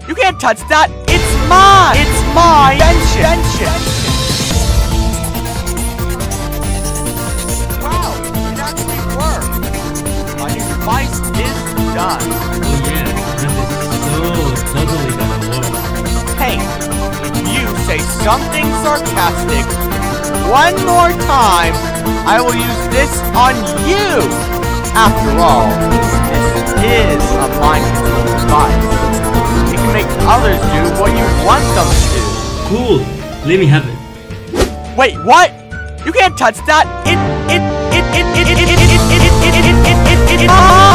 You can't touch that! It's mine! It's my invention! Wow, it actually worked! My new device is done. Oh yeah, this is so totally gonna work. Hey, if you say something sarcastic one more time, I will use this on you! After all, this is a mind control device. It can make others do what you want them to do. Cool, let me have it. Wait, what? You can't touch that! It's